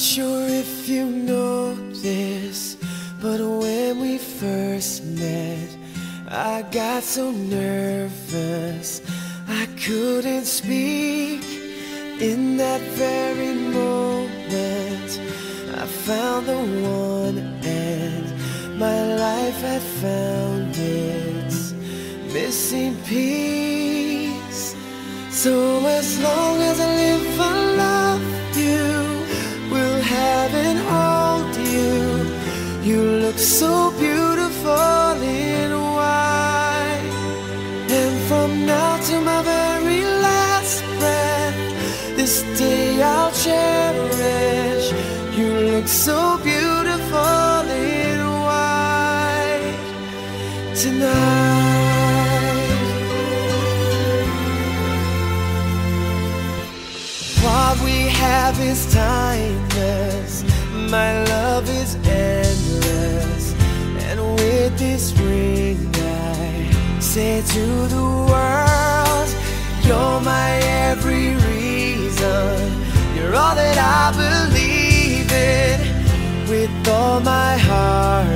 Sure if you know this, but when we first met, I got so nervous I couldn't speak. In that very moment I found the one, and my life had found its missing piece. So as long as I live, I love you, will have and hold you. You look so beautiful in white, and from now to my very last breath, this day I'll cherish. You look so beautiful in white tonight. What we have is timeless, my love is endless, and with this ring I say to the world, you're my every reason, you're all that I believe in. With all my heart